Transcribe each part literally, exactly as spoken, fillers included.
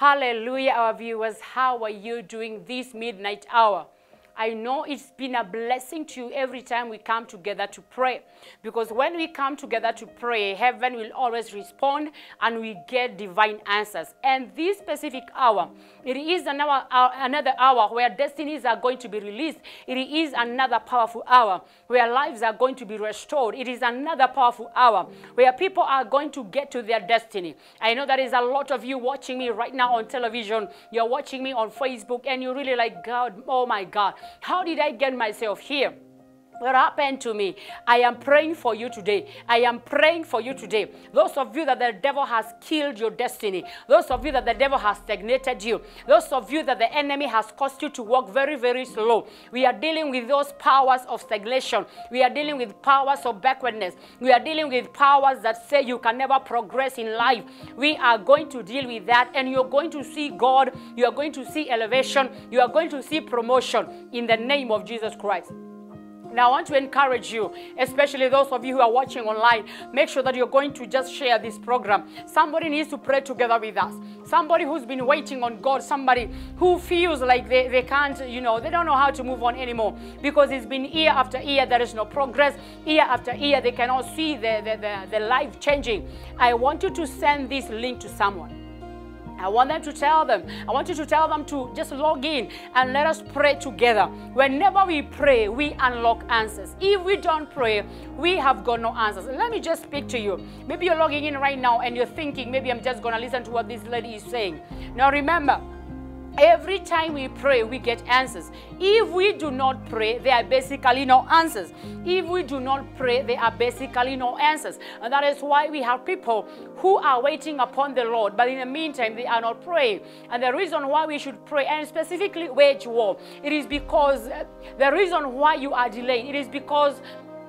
Hallelujah, our viewers. How are you doing this midnight hour? I know it's been a blessing to you every time we come together to pray. Because when we come together to pray, heaven will always respond and we get divine answers. And this specific hour, it is another, uh, another hour where destinies are going to be released. It is another powerful hour where lives are going to be restored. It is another powerful hour where people are going to get to their destiny. I know there is a lot of you watching me right now on television. You're watching me on Facebook and you're really like, God, oh my God. How did I get myself here? What happened to me? I am praying for you today. I am praying for you today. Those of you that the devil has killed your destiny. Those of you that the devil has stagnated you. Those of you that the enemy has caused you to walk very, very slow. We are dealing with those powers of stagnation. We are dealing with powers of backwardness. We are dealing with powers that say you can never progress in life. We are going to deal with that, and you're going to see God. You are going to see elevation. You are going to see promotion in the name of Jesus Christ. Now, I want to encourage you, especially those of you who are watching online, make sure that you're going to just share this program. Somebody needs to pray together with us. Somebody who's been waiting on God, somebody who feels like they, they can't, you know, they don't know how to move on anymore because it's been year after year, there is no progress. Year after year, they cannot see the, the, the, the life changing. I want you to send this link to someone. I want them to tell them, I want you to tell them to just log in and let us pray together. Whenever we pray, we unlock answers. If we don't pray, we have got no answers. Let me just speak to you. Maybe you're logging in right now and you're thinking, maybe I'm just going to listen to what this lady is saying. Now remember, every time we pray, we get answers. If we do not pray, there are basically no answers. If we do not pray, there are basically no answers. And that is why we have people who are waiting upon the Lord, but in the meantime, they are not praying. And the reason why we should pray, and specifically wage war, it is because the reason why you are delayed, it is because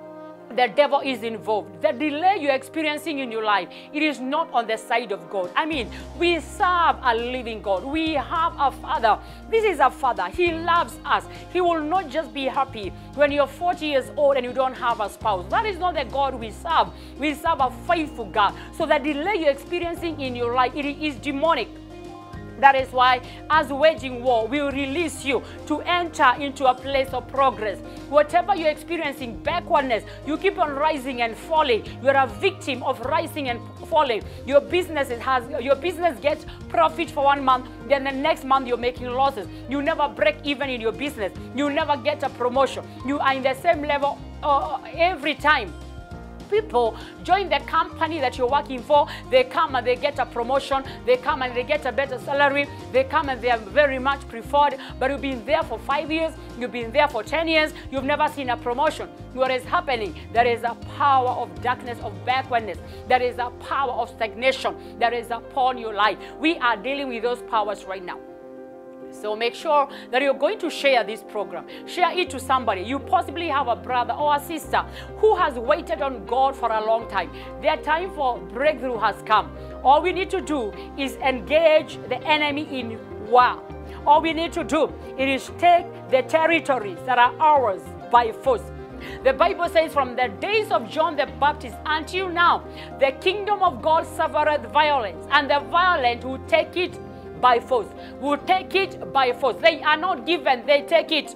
the devil is involved. The delay you're experiencing in your life, it is not on the side of God. I mean, we serve a living God. We have a Father. This is a Father. He loves us. He will not just be happy when you're forty years old and you don't have a spouse. That is not the God we serve. We serve a faithful God. So the delay you're experiencing in your life, it is demonic. That is why, as waging war, we will release you to enter into a place of progress. Whatever you're experiencing, backwardness, you keep on rising and falling. You're a victim of rising and falling. Your business has, your business gets profit for one month, then the next month you're making losses. You never break even in your business. You never get a promotion. You are in the same level uh, every time. People join the company that you're working for. They come and they get a promotion. They come and they get a better salary. They come and they are very much preferred. But you've been there for five years. You've been there for ten years. You've never seen a promotion. What is happening? There is a power of darkness, of backwardness. There is a power of stagnation. There is upon your life. We are dealing with those powers right now. So make sure that you're going to share this program. Share it to somebody. You possibly have a brother or a sister who has waited on God for a long time. Their time for breakthrough has come. All we need to do is engage the enemy in war. All we need to do is take the territories that are ours by force. The Bible says from the days of John the Baptist until now, the kingdom of God suffereth violence, and the violent will take it by force. Will take it by force. They are not given, they take it.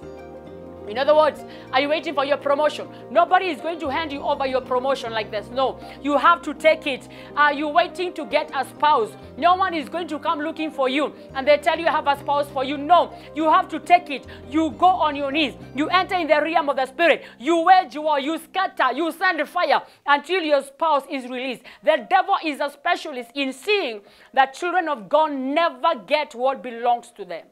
In other words, are you waiting for your promotion? Nobody is going to hand you over your promotion like this. No, you have to take it. Are you waiting to get a spouse? No one is going to come looking for you and they tell you I have a spouse for you. No, you have to take it. You go on your knees. You enter in the realm of the spirit. You wage war. You scatter. You send fire until your spouse is released. The devil is a specialist in seeing that children of God never get what belongs to them.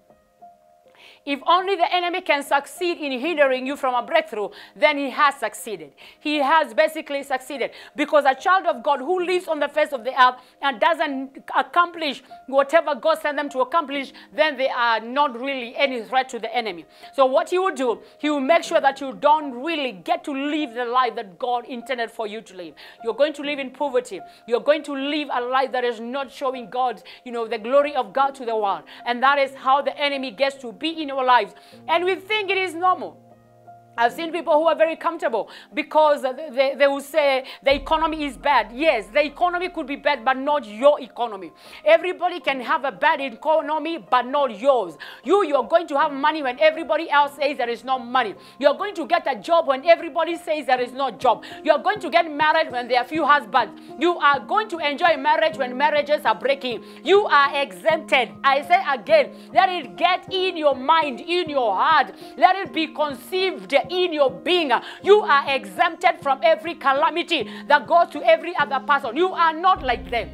If only the enemy can succeed in hindering you from a breakthrough, then he has succeeded. He has basically succeeded. Because a child of God who lives on the face of the earth and doesn't accomplish whatever God sent them to accomplish, then they are not really any threat to the enemy. So what he will do, he will make sure that you don't really get to live the life that God intended for you to live. You're going to live in poverty. You're going to live a life that is not showing God, you know, the glory of God to the world. And that is how the enemy gets to be in our lives. And we think it is normal. I've seen people who are very comfortable because they, they will say the economy is bad. Yes, the economy could be bad, but not your economy. Everybody can have a bad economy, but not yours. You, you're going to have money when everybody else says there is no money. You're going to get a job when everybody says there is no job. You're going to get married when there are few husbands. You are going to enjoy marriage when marriages are breaking. You are exempted. I say again, let it get in your mind, in your heart. Let it be conceived in your being. You are exempted from every calamity that goes to every other person. You are not like them.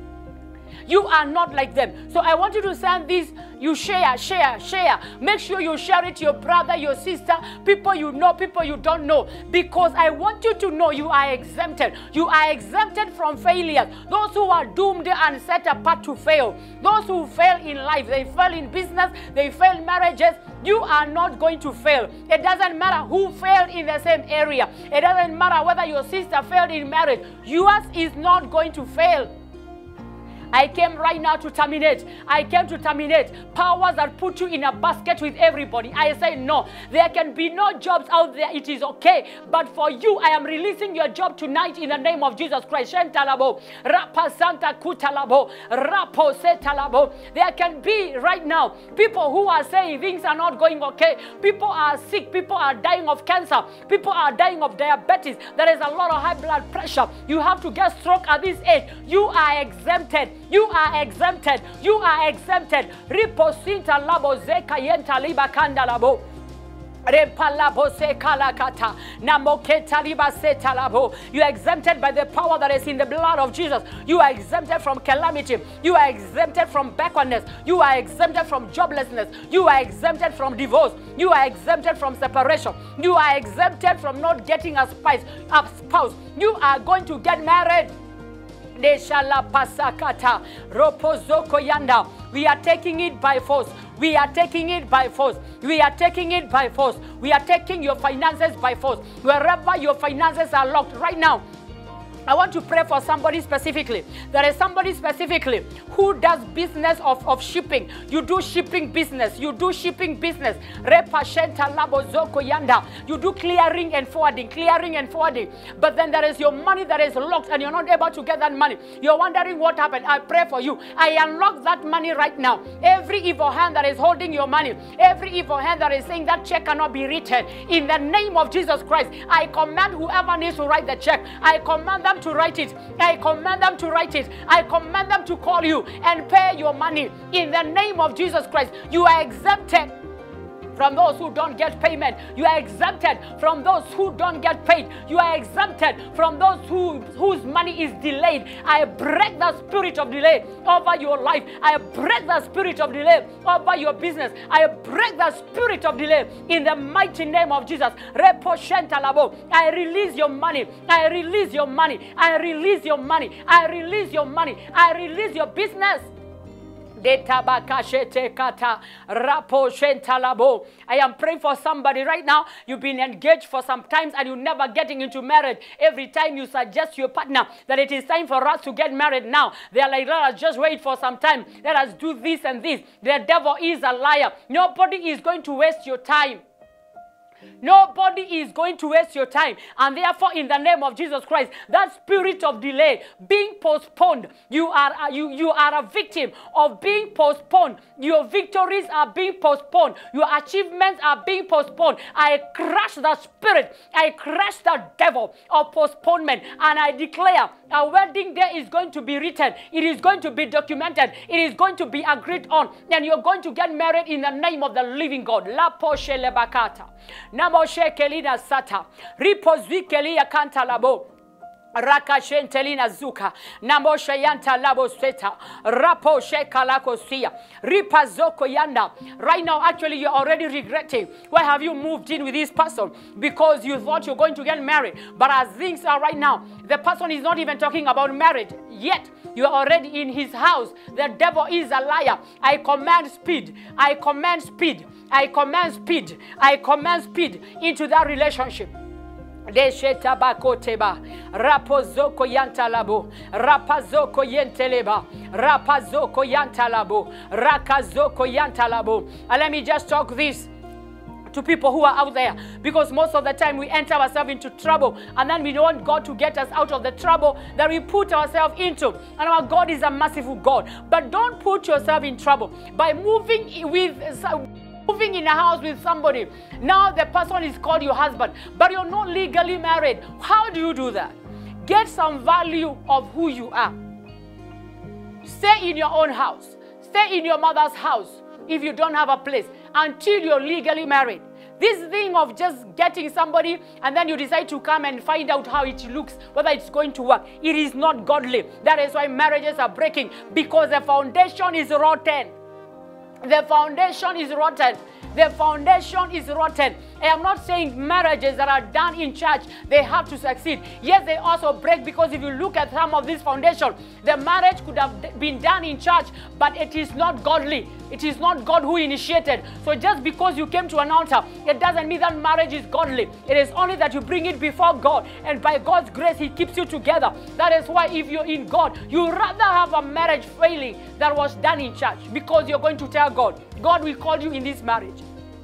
You are not like them. So I want you to send this. You share, share, share. Make sure you share it to your brother, your sister, people you know, people you don't know. Because I want you to know you are exempted. You are exempted from failures. Those who are doomed and set apart to fail. Those who fail in life. They fail in business. They fail in marriages. You are not going to fail. It doesn't matter who failed in the same area. It doesn't matter whether your sister failed in marriage. Yours is not going to fail. I came right now to terminate. I came to terminate powers that put you in a basket with everybody. I say no. There can be no jobs out there. It is okay. But for you, I am releasing your job tonight in the name of Jesus Christ. Shentalabo, Rapa Santa Kutalabo, Rapo Setalabo. There can be right now people who are saying things are not going okay. People are sick. People are dying of cancer. People are dying of diabetes. There is a lot of high blood pressure. You have to get stroke at this age. You are exempted. You are exempted. You are exempted. Riposinta labo zeka yenta liba kanda labo. Repalabo se kalakata. Namoketa liba seta labo. You are exempted by the power that is in the blood of Jesus. You are exempted from calamity. You are exempted from backwardness. You are exempted from joblessness. You are exempted from divorce. You are exempted from separation. You are exempted from not getting a spouse. You are going to get married. We are taking it by force. We are taking it by force. We are taking it by force. We are taking your finances by force. Wherever your finances are locked right now, I want to pray for somebody specifically. There is somebody specifically who does business of, of shipping. You do shipping business. You do shipping business. You do clearing and forwarding. Clearing and forwarding. But then there is your money that is locked and you're not able to get that money. You're wondering what happened. I pray for you. I unlock that money right now. Every evil hand that is holding your money. Every evil hand that is saying that check cannot be written. In the name of Jesus Christ, I command whoever needs to write the check. I command them to write it. I command them to write it. I command them to call you and pay your money. In the name of Jesus Christ, you are exempted from those who don't get payment. You are exempted from those who don't get paid. You are exempted from those who, whose money is delayed. I break the spirit of delay over your life. I break the spirit of delay over your business. I break the spirit of delay in the mighty name of Jesus. I release your money. I release your money. I release your money. I release your money. I release your business. I am praying for somebody right now. You've been engaged for some time and you're never getting into marriage. Every time you suggest to your partner that it is time for us to get married now, they're like, let us just wait for some time. Let us do this and this. The devil is a liar. Nobody is going to waste your time. Nobody is going to waste your time. And therefore, in the name of Jesus Christ, that spirit of delay being postponed, you are, uh, you, you are a victim of being postponed. Your victories are being postponed. Your achievements are being postponed. I crush the spirit. I crush the devil of postponement. And I declare a wedding day is going to be written. It is going to be documented. It is going to be agreed on. And you're going to get married in the name of the living God. La poshe lebakata. Namoshe kelina sata. Ripozwi kelia kanta labo. Rakashentelina zuka. Namoshe yanta labo seta. Rapo shekalako siya. Ripazoko yanda. Right now, actually, you're already regretting. Why have you moved in with this person? Because you thought you're going to get married. But as things are right now, the person is not even talking about marriage yet. You are already in his house. The devil is a liar. I command speed. I command speed. I command speed. I command speed into that relationship. Desheta bakoteba rapozoko yantalabo rapazoko yenteleba rapazoko yantalabo rakazoko yantalabo. And let me just talk this to people who are out there, because most of the time we enter ourselves into trouble, and then we want God to get us out of the trouble that we put ourselves into. And our God is a merciful God. But don't put yourself in trouble by moving with moving in a house with somebody. Now the person is called your husband, but you're not legally married. How do you do that? Get some value of who you are. Stay in your own house. Stay in your mother's house if you don't have a place until you're legally married. This thing of just getting somebody and then you decide to come and find out how it looks, whether it's going to work, it is not godly. That is why marriages are breaking, because the foundation is rotten. The foundation is rotten. The foundation is rotten. I am not saying marriages that are done in church, they have to succeed. Yes, they also break, because if you look at some of this foundation, the marriage could have been done in church, but it is not godly. It is not God who initiated. So just because you came to an altar, it doesn't mean that marriage is godly. It is only that you bring it before God, and by God's grace, He keeps you together. That is why if you're in God, you rather have a marriage failing that was done in church, because you're going to tell God, God will call you in this marriage.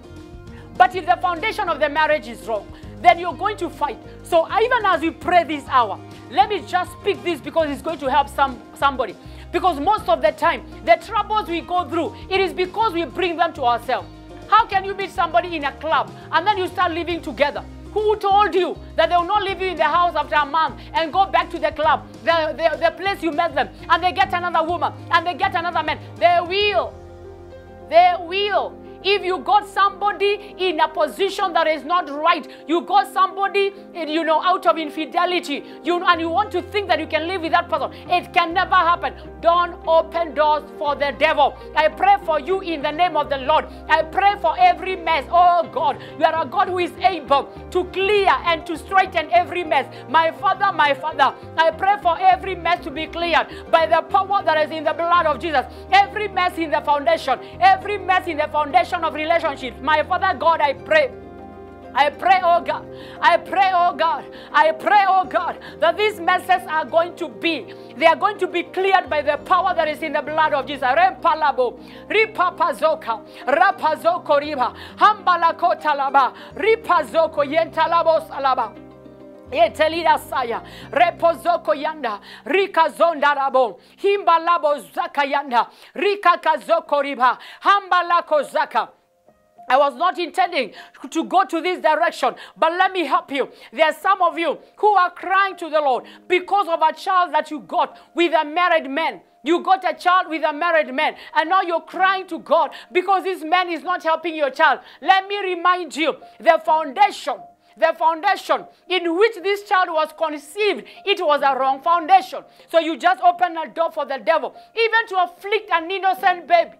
But if the foundation of the marriage is wrong, then you're going to fight. So even as we pray this hour, let me just speak this because it's going to help some somebody. Because most of the time, the troubles we go through, it is because we bring them to ourselves. How can you meet somebody in a club and then you start living together? Who told you that they will not leave you in the house after a month and go back to the club, the, the, the place you met them, and they get another woman, and they get another man? They will. They will. If you got somebody in a position that is not right, you got somebody, you know, out of infidelity, you and you want to think that you can live with that person, it can never happen. Don't open doors for the devil. I pray for you in the name of the Lord. I pray for every mess. Oh God, you are a God who is able to clear and to straighten every mess. My Father, my Father, I pray for every mess to be cleared by the power that is in the blood of Jesus. Every mess in the foundation, every mess in the foundation of relationships. My Father God, I pray. I pray, oh God, I pray, oh God, I pray, oh God, that these messes are going to be, they are going to be cleared by the power that is in the blood of Jesus. Rempalabo, ripapazoka, rapazoko riba, hambalako talaba, ripazoko yentalabo salaba. Etelida saya repozoko yanda rika zonda rabo himbalabo zaka yanda rika kazoko riba hambalako zaka. I was not intending to go to this direction, but let me help you. There are some of you who are crying to the Lord because of a child that you got with a married man. You got a child with a married man, and now you're crying to God because this man is not helping your child. Let me remind you, the foundation The foundation in which this child was conceived, it was a wrong foundation. So you just open a door for the devil, even to afflict an innocent baby.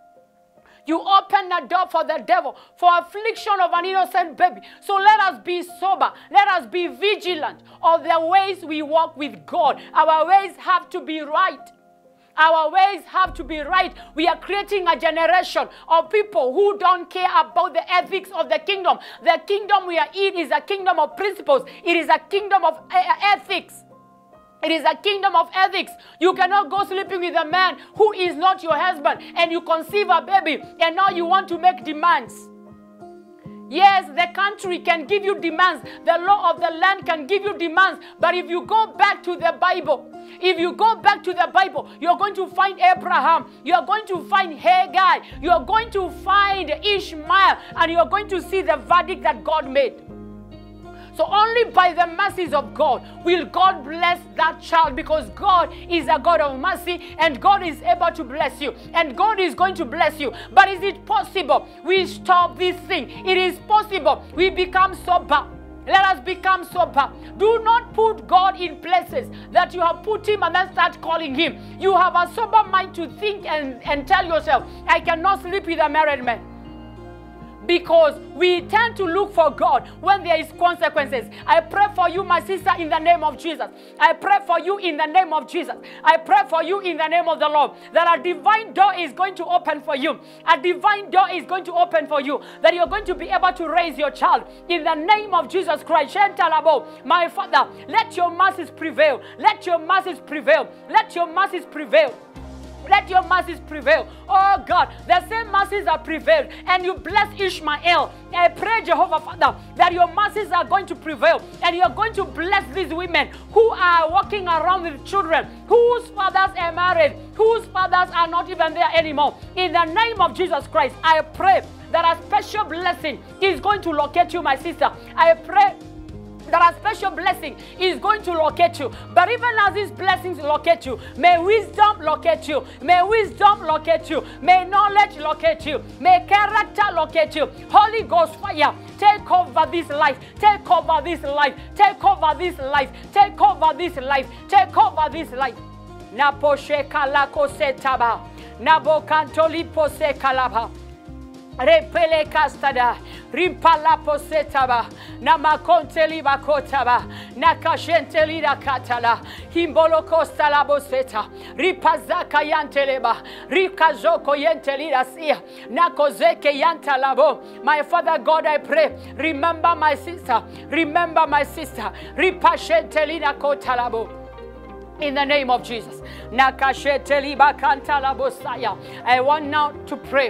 You open a door for the devil for affliction of an innocent baby. So let us be sober. Let us be vigilant of the ways we walk with God. Our ways have to be right. Our ways have to be right. We are creating a generation of people who don't care about the ethics of the kingdom. The kingdom we are in is a kingdom of principles. It is a kingdom of ethics. It is a kingdom of ethics. You cannot go sleeping with a man who is not your husband and you conceive a baby and now you want to make demands. Yes, the country can give you demands. The law of the land can give you demands. But if you go back to the Bible, if you go back to the Bible, you're going to find Abraham. You're going to find Hagar. You're going to find Ishmael. And you're going to see the verdict that God made. So only by the mercies of God will God bless that child, because God is a God of mercy and God is able to bless you and God is going to bless you. But is it possible we stop this thing? It is possible we become sober. Let us become sober. Do not put God in places that you have put him and then start calling him. You have a sober mind to think and, and tell yourself, I cannot sleep with a married man. Because we tend to look for God when there is consequences. I pray for you, my sister, in the name of Jesus. I pray for you in the name of Jesus. I pray for you in the name of the Lord, that a divine door is going to open for you. A divine door is going to open for you, that you're going to be able to raise your child in the name of Jesus Christ. My Father, let your mercies prevail. Let your mercies prevail. Let your mercies prevail. Let your mercies prevail. Oh God, the same mercies that prevailed, and you bless Ishmael. I pray, Jehovah Father, that your mercies are going to prevail, and you are going to bless these women who are walking around with children, whose fathers are married, whose fathers are not even there anymore. In the name of Jesus Christ, I pray that a special blessing is going to locate you, my sister. I pray that a special blessing is going to locate you. But even as these blessings locate you, may wisdom locate you. May wisdom locate you. May knowledge locate you. May character locate you. Holy Ghost fire, take over this life. Take over this life. Take over this life. Take over this life. Take over this life. Naposhe kalako setaba. Nabokantoli pose kalaba. Repele castada, rimpala posetaba, namakonteli bakotaba, nakashenteli da katala, himbolo costa la boseta, ripazaka yanteleba, rikazoko yenteli da sia, nakozeke yantalabo. My Father God, I pray, remember my sister, remember my sister, ripashenteli da kotalabo. In the name of Jesus. I want now to pray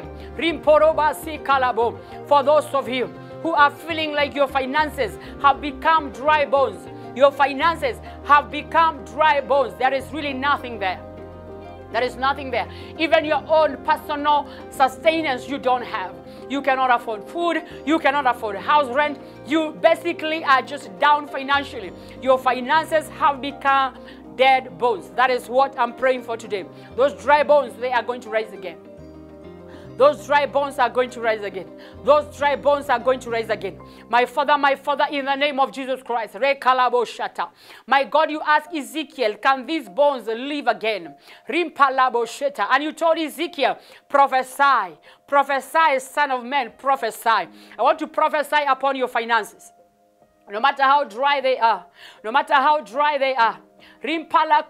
for those of you who are feeling like your finances have become dry bones. Your finances have become dry bones. There is really nothing there. There is nothing there. Even your own personal sustenance you don't have. You cannot afford food. You cannot afford house rent. You basically are just down financially. Your finances have become dead bones. That is what I'm praying for today. Those dry bones, they are going to rise again. Those dry bones are going to rise again. Those dry bones are going to rise again. My Father, my Father, in the name of Jesus Christ. My God, you asked Ezekiel, can these bones live again? And you told Ezekiel, prophesy. Prophesy, son of man, prophesy. I want to prophesy upon your finances. No matter how dry they are. No matter how dry they are. I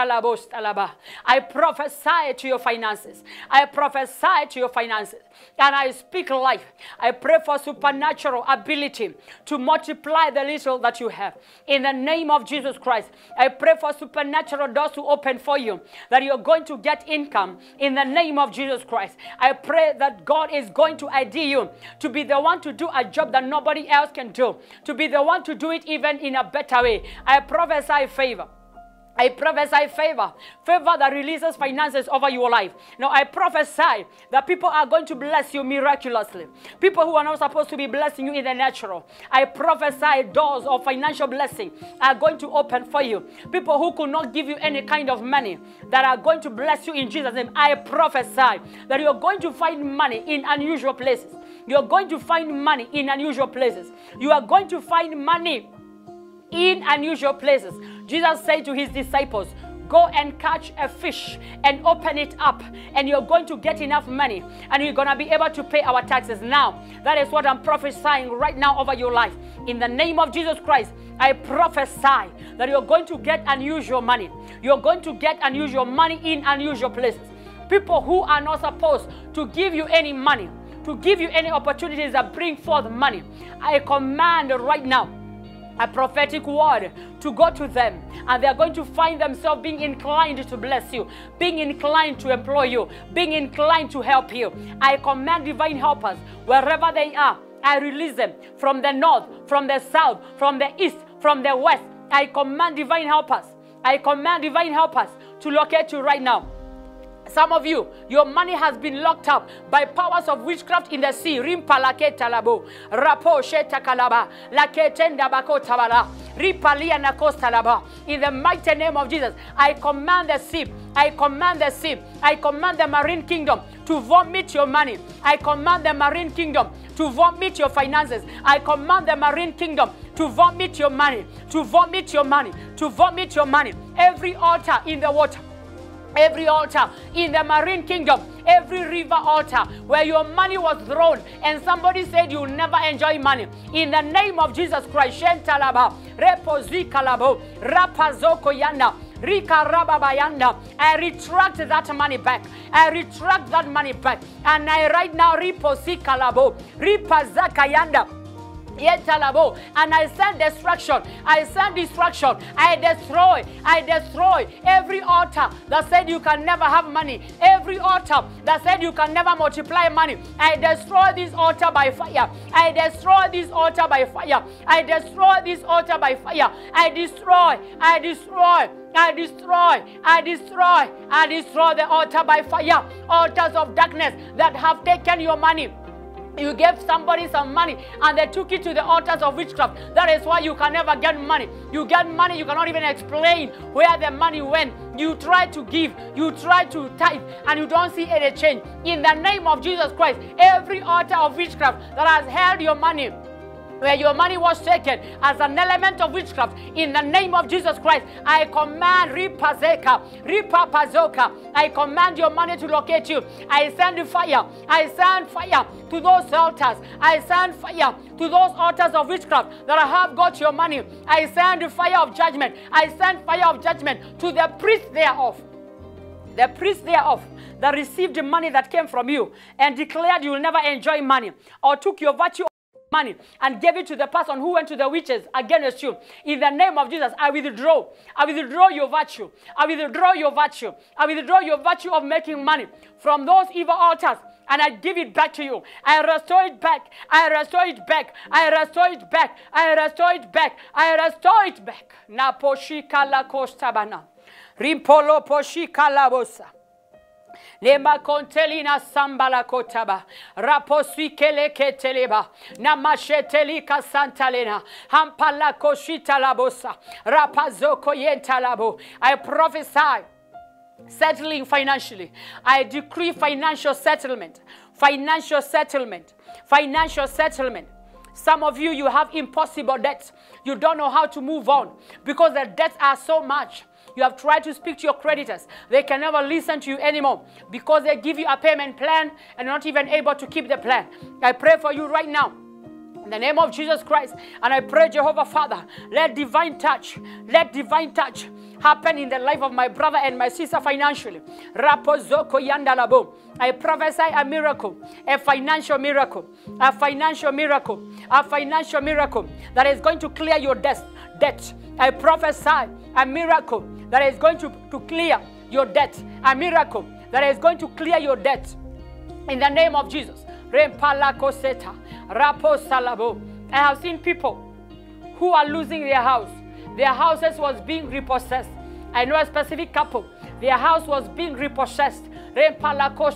prophesy to your finances. I prophesy to your finances. And I speak life. I pray for supernatural ability to multiply the little that you have. In the name of Jesus Christ, I pray for supernatural doors to open for you, that you're going to get income. In the name of Jesus Christ, I pray that God is going to I D you to be the one to do a job that nobody else can do, to be the one to do it even in a better way. I prophesy favor. I prophesy favor, favor that releases finances over your life. Now I prophesy that people are going to bless you miraculously. People who are not supposed to be blessing you in the natural. I prophesy doors of financial blessing are going to open for you. People who could not give you any kind of money that are going to bless you in Jesus' name. I prophesy that you're going to find money in unusual places. You're going to find money in unusual places. You are going to find money in unusual places. Jesus said to his disciples, go and catch a fish and open it up, and you're going to get enough money, and you're going to be able to pay our taxes. Now, that is what I'm prophesying right now over your life. In the name of Jesus Christ, I prophesy that you're going to get unusual money. You're going to get unusual money in unusual places. People who are not supposed to give you any money, to give you any opportunities that bring forth money, I command right now a prophetic word to go to them, and they are going to find themselves being inclined to bless you, being inclined to employ you, being inclined to help you. I command divine helpers wherever they are. I release them from the north, from the south, from the east, from the west. I command divine helpers. I command divine helpers to locate you right now. Some of you, your money has been locked up by powers of witchcraft in the sea. Rimpa laketa labo, rapo sheta kalaba, laketenda bakota bala, ripalia na costa laba. In the mighty name of Jesus, I command the sea, I command the sea, I command the marine kingdom to vomit your money. I command the marine kingdom to vomit your finances. I command the marine kingdom to vomit your money, to vomit your money, to vomit your money. Every altar in the water, every altar in the marine kingdom, every river altar where your money was thrown and somebody said you'll never enjoy money. In the name of Jesus Christ, Shentalaba, Repozikalabo, Rapazoko Yanda, Rika Rababayanda, I retract that money back. I retract that money back. And I right now, Ripozikalabo, Ripazakayanda, Yetalabo, and I send destruction. I send destruction. I destroy. I destroy every altar that said you can never have money. Every altar that said you can never multiply money. I destroy this altar by fire. I destroy this altar by fire. I destroy this altar by fire. I destroy. I destroy. I destroy, I destroy, I destroy the altar by fire. Altars of darkness that have taken your money. You gave somebody some money and they took it to the altars of witchcraft. That is why you can never get money. You get money, you cannot even explain where the money went. You try to give, you try to tithe, and you don't see any change. In the name of Jesus Christ, every altar of witchcraft that has held your money, where your money was taken as an element of witchcraft, in the name of Jesus Christ, I command Ripazeka, Ripapazoka, I command your money to locate you. I send fire, I send fire to those altars. I send fire to those altars of witchcraft that have got your money. I send fire of judgment. I send fire of judgment to the priest thereof. The priest thereof that received the money that came from you and declared you will never enjoy money, or took your virtue money and gave it to the person who went to the witches against you. In the name of Jesus, I withdraw. I withdraw your virtue. I withdraw your virtue. I withdraw your virtue of making money from those evil altars, and I give it back to you. I restore it back. I restore it back. I restore it back. I restore it back. I restore it back. Na poshika la kostabana. Rimpolo poshika la bosa. Lema kontelina sambala kotaba. Raposui keleke teleba. Namashetelika santalena. Hampala koshita labosa. Rapazoko yentalabo. I prophesy settling financially. I decree financial settlement. Financial settlement. Financial settlement. Some of you, you have impossible debts. You don't know how to move on because the debts are so much. You have tried to speak to your creditors. They can never listen to you anymore because they give you a payment plan and you're not even able to keep the plan. I pray for you right now in the name of Jesus Christ. And I pray, Jehovah Father, let divine touch, let divine touch happen in the life of my brother and my sister financially. Rapozoko yandalabo. I prophesy a miracle, a financial miracle, a financial miracle, a financial miracle that is going to clear your debt. debt. I prophesy a miracle that is going to, to clear your debt. A miracle that is going to clear your debt. In the name of Jesus. I have seen people who are losing their house. Their houses was being repossessed. I know a specific couple. Their house was being repossessed. But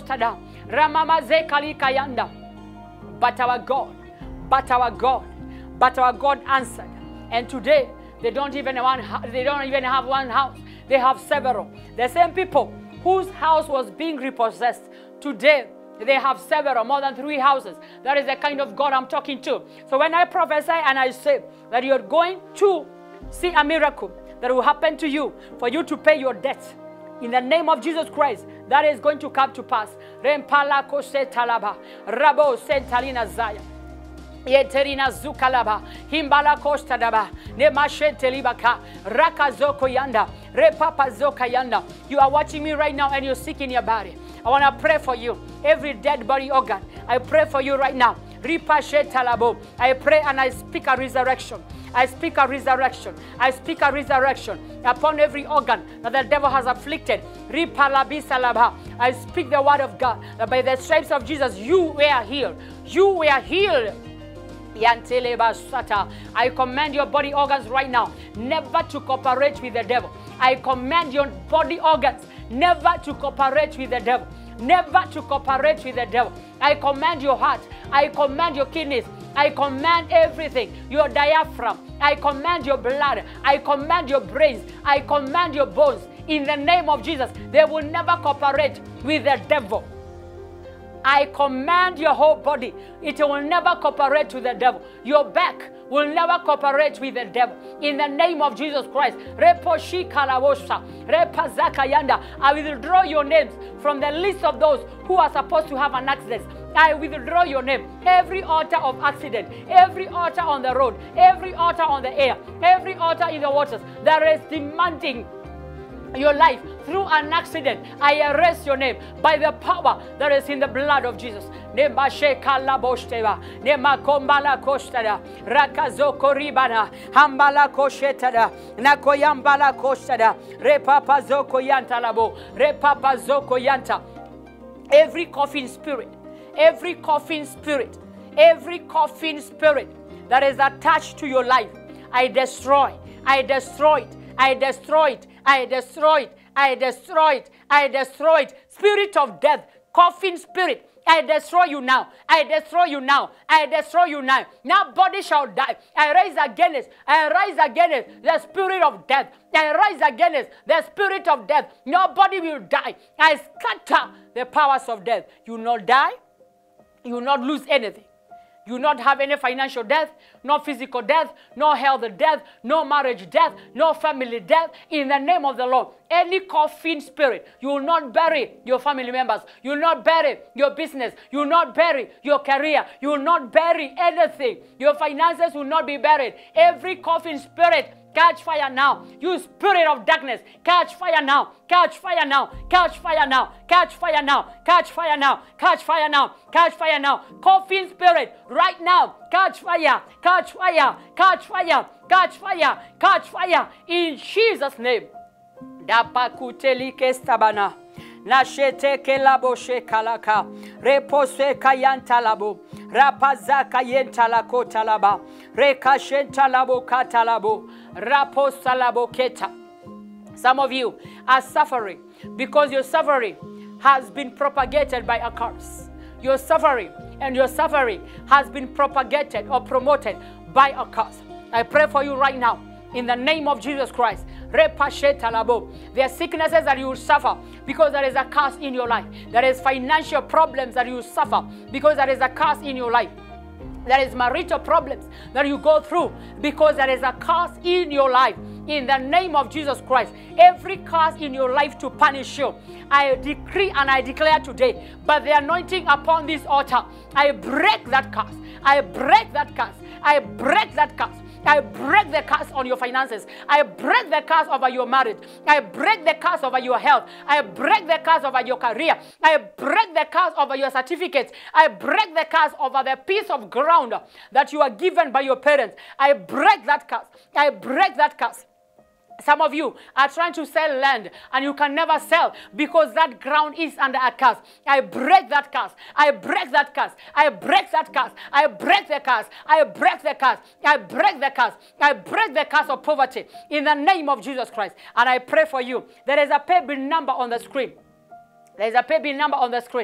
our God, but our God, but our God answered. And today, they don't even want, they don't even have one house. They have several. The same people whose house was being repossessed, today they have several, more than three houses. That is the kind of God I'm talking to. So when I prophesy and I say that you're going to see a miracle that will happen to you for you to pay your debt, in the name of Jesus Christ, that is going to come to pass. Rempala kose talaba, rabo sentalina zaya. Yeterina zukalaba, himbala costa daba, nemashete libaka, rakazoko yanda, repapa zoka yanda. You are watching me right now and you're sick in your body. I want to pray for you. Every dead body organ, I pray for you right now. Ripashe talabo. I pray and I speak a resurrection. I speak a resurrection. I speak a resurrection upon every organ that the devil has afflicted. Ripalabisalaba. I speak the word of God that by the stripes of Jesus you were healed. You were healed. I command your body organs right now never to cooperate with the devil. I command your body organs never to cooperate with the devil. Never to cooperate with the devil. I command your heart. I command your kidneys. I command everything. Your diaphragm. I command your blood. I command your brains. I command your bones. In the name of Jesus, they will never cooperate with the devil. I command your whole body. It will never cooperate with the devil. Your back will never cooperate with the devil. In the name of Jesus Christ. I withdraw your names from the list of those who are supposed to have an accident. I withdraw your name. Every altar of accident, every altar on the road, every altar on the air, every altar in the waters that is demanding your life through an accident, I erase your name by the power that is in the blood of Jesus. Nema sheka la boshteva, nema kombala kostada, rakazoko ribana, hambala koshetada, nakoyambala kostada, repapa zoko yanta labo, repapa zoko yanta. Every coughing spirit, every coughing spirit, every coughing spirit that is attached to your life, I destroy, I destroy it, I destroy it, I destroy it, I destroy it, I destroy it. Spirit of death, coughing spirit, I destroy you now. I destroy you now. I destroy you now. Now body shall die. I rise against it. I rise against it. The spirit of death. I rise against it. The spirit of death. Nobody will die. I scatter the powers of death. You will not die. You will not lose anything. You will not have any financial death, no physical death, no health death, no marriage death, no family death. In the name of the Lord, any coughing spirit, you will not bury your family members. You will not bury your business. You will not bury your career. You will not bury anything. Your finances will not be buried. Every coughing spirit, catch fire now. You spirit of darkness, catch fire now. Catch fire now. Catch fire now. Catch fire now. Catch fire now. Catch fire now. Catch fire now. Coughing spirit, right now. Catch fire. Catch fire. Catch fire. Catch fire. Catch fire. In Jesus' name. Dapakutelike stabana. Nashete kelabo shekalaka. Repose kayanta labo. Rapazaka yenta lako talaba. Rekashenta labo katalabo. Raposa labo keta. Some of you are suffering because your suffering has been propagated by a curse. Your suffering and your suffering has been propagated or promoted by a curse. I pray for you right now in the name of Jesus Christ. There are sicknesses that you will suffer because there is a curse in your life. There is financial problems that you will suffer because there is a curse in your life. There is marital problems that you go through because there is a curse in your life. In the name of Jesus Christ, every curse in your life to punish you, I decree and I declare today, by the anointing upon this altar, I break that curse. I break that curse. I break that curse. I break the curse on your finances. I break the curse over your marriage. I break the curse over your health. I break the curse over your career. I break the curse over your certificates. I break the curse over the piece of ground that you are given by your parents. I break that curse. I break that curse. Some of you are trying to sell land and you can never sell because that ground is under a curse. I break that curse. I break that curse. I break that curse. I break the curse. I break the curse. I break the curse. I break the curse of poverty in the name of Jesus Christ. And I pray for you. There is a pay bill number on the screen. There is a pay bill number on the screen.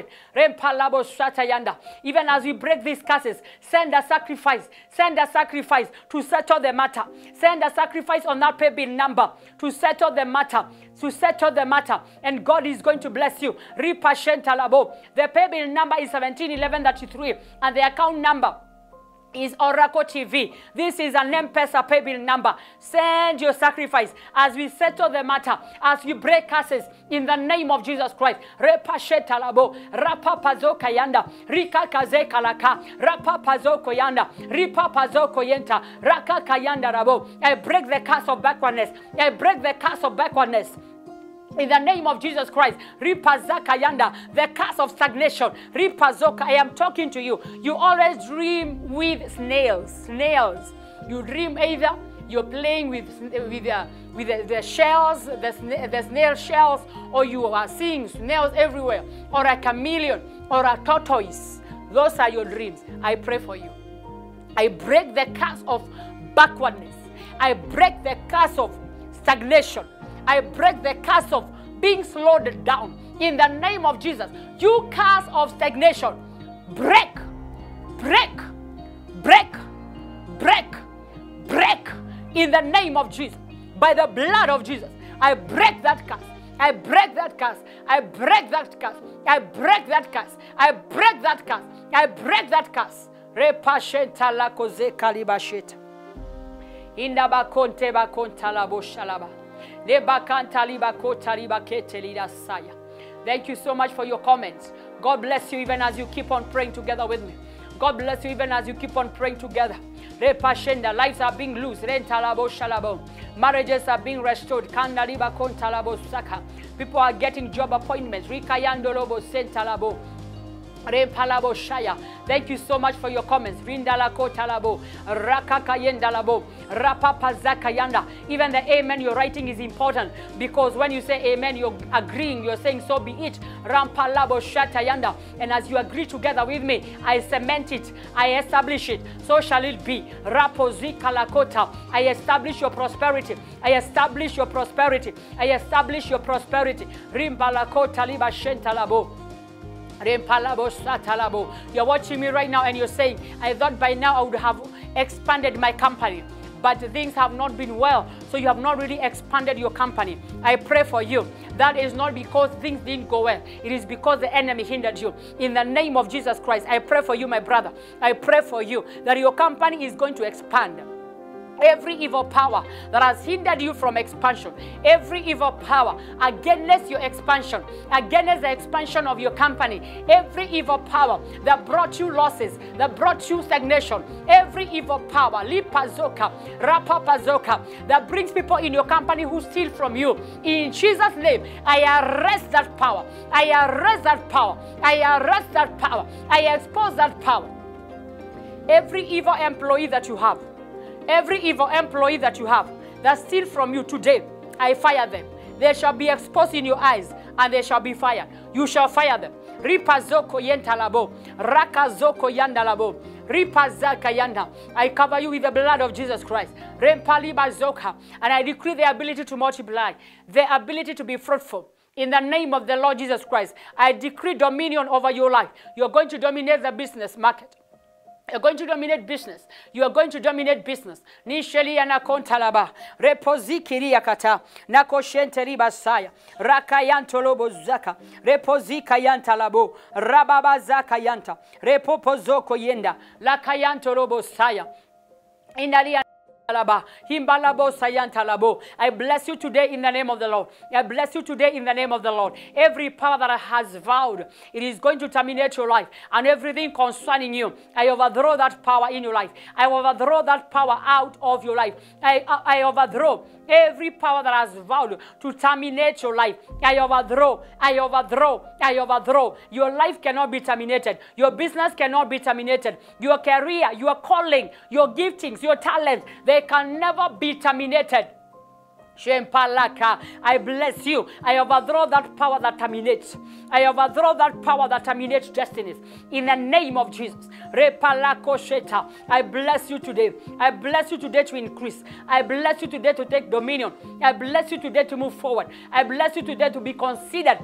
Even as we break these curses, send a sacrifice. Send a sacrifice to settle the matter. Send a sacrifice on that pay bill number to settle the matter. To settle the matter. And God is going to bless you. The pay bill number is seventeen eleven thirty-three. And the account number is Oracle T V. This is an M-Pesa pay bill number. Send your sacrifice as we settle the matter, as we break curses in the name of Jesus Christ. Repasheta labo, rapapazo kayanda, rikakaze kalaka, rapapazo koyanda, ripapazo koyenta, rakakayanda rabo. I break the curse of backwardness. I break the curse of backwardness. In the name of Jesus Christ, Ripazaka Yanda, the curse of stagnation. Ripazoka, I am talking to you. You always dream with snails. Snails. You dream either you're playing with with, uh, with the, the shells, the, sna the snail shells, or you are seeing snails everywhere, or a chameleon, or a tortoise. Those are your dreams. I pray for you. I break the curse of backwardness. I break the curse of stagnation. I break the curse of being slowed down in the name of Jesus. You curse of stagnation, break, break, break, break, break in the name of Jesus. By the blood of Jesus, I break that curse. I break that curse. I break that curse. I break that curse. I break that curse. I break that curse. Repashenta la koze kalibasheta. Indaba konte ba konta la boshalaba. Thank you so much for your comments. God bless you even as you keep on praying together with me. God bless you even as you keep on praying together. Repashenda, lives are being loose. Rentalabo shalabo. Marriages are being restored. Kandaliba kontalabo saka. People are getting job appointments. Rikayandolobo sentalabo. Thank you so much for your comments. Rindalako talabo, rakakayendalabo, rapapazakayanda. Even the amen you're writing is important, because when you say amen, you're agreeing, you're saying so be it. Rampalabo shatayanda. And as you agree together with me, I cement it, I establish it. So shall it be. Rapozikalakota. I establish your prosperity. I establish your prosperity. I establish your prosperity. Rimbalakota liba shentalabo. You're watching me right now and you're saying, I thought by now I would have expanded my company, but things have not been well, so you have not really expanded your company. I pray for you. That is not because things didn't go well. It is because the enemy hindered you. In the name of Jesus Christ, I pray for you, my brother. I pray for you that your company is going to expand. Every evil power that has hindered you from expansion, every evil power against your expansion, against the expansion of your company, every evil power that brought you losses, that brought you stagnation, every evil power, lipazoka, rapapazoka, that brings people in your company who steal from you, in Jesus' name, I arrest that power, I arrest that power, I arrest that power, I expose that power. Every evil employee that you have, every evil employee that you have that steal from you today, I fire them. They shall be exposed in your eyes and they shall be fired. You shall fire them. Ripazoko yentalabo, rakazoko yandalabo, ripazaka yanda. I cover you with the blood of Jesus Christ. Rempalibazoka, and I decree the ability to multiply, the ability to be fruitful. In the name of the Lord Jesus Christ, I decree dominion over your life. You're going to dominate the business market. You're going to dominate business. You are going to dominate business. Nisheli anakontalaba. Repozikiri yakata. Nakoshenteri basaya. Rakayantolobo zaka. Repozika yantalabo. Rababa zaka yanta. Repopozoko yenda. Lakayantolobo saya. Inali I bless you today in the name of the Lord. I bless you today in the name of the Lord. Every power that has vowed, it is going to terminate your life. And everything concerning you, I overthrow that power in your life. I overthrow that power out of your life. I, I, I overthrow every power that has vowed to terminate your life. I overthrow, I overthrow, I overthrow. Your life cannot be terminated. Your business cannot be terminated. Your career, your calling, your giftings, your talents, they can never be terminated. I bless you. I overthrow that power that terminates. I overthrow that power that terminates destinies. In the name of Jesus. I bless you today. I bless you today to increase. I bless you today to take dominion. I bless you today to move forward. I bless you today to be considered.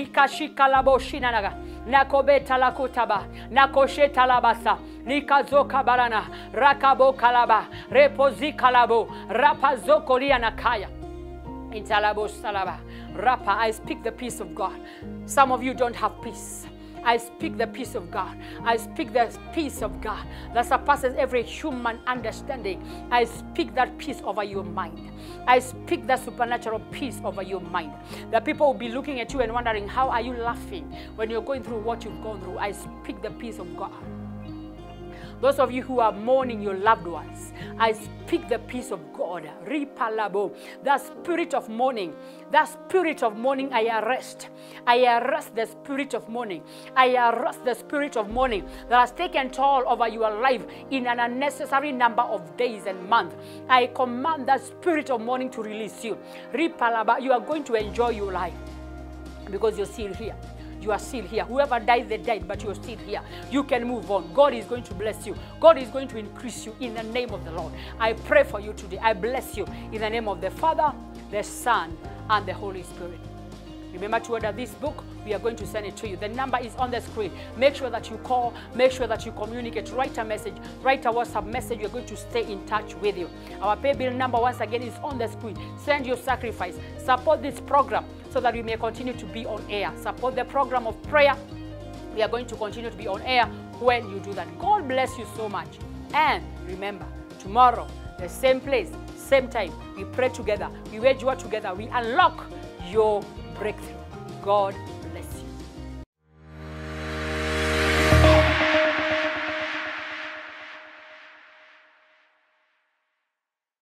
Nakobeta lakotaba, nakosheta labasa, nikazoka barana, rakabo kalaba, repozi kalabo, rapazoko lianakaya. Intalabo salaba, rapa. I speak the peace of God. Some of you don't have peace. I speak the peace of God. I speak the peace of God that surpasses every human understanding. I speak that peace over your mind. I speak that supernatural peace over your mind. That people will be looking at you and wondering, how are you laughing when you're going through what you've gone through? I speak the peace of God. Those of you who are mourning your loved ones, I speak the peace of God. Ripalabo. That spirit of mourning, that spirit of mourning, I arrest. I arrest the spirit of mourning. I arrest the spirit of mourning that has taken toll over your life in an unnecessary number of days and months. I command that spirit of mourning to release you. Ripalaba. You are going to enjoy your life because you're still here. You are still here. Whoever died, they died, but you're still here. You can move on. God is going to bless you. God is going to increase you in the name of the Lord. I pray for you today. I bless you in the name of the Father, the Son, and the Holy Spirit. Remember to order this book. We are going to send it to you. The number is on the screen. Make sure that you call. Make sure that you communicate. Write a message. Write a WhatsApp message. We're going to stay in touch with you. Our pay bill number, once again, is on the screen. Send your sacrifice. Support this program so that we may continue to be on air. Support the program of prayer. We are going to continue to be on air when you do that. God bless you so much. And remember, tomorrow, the same place, same time, we pray together. We wage war together. We unlock your breakthrough. God bless you.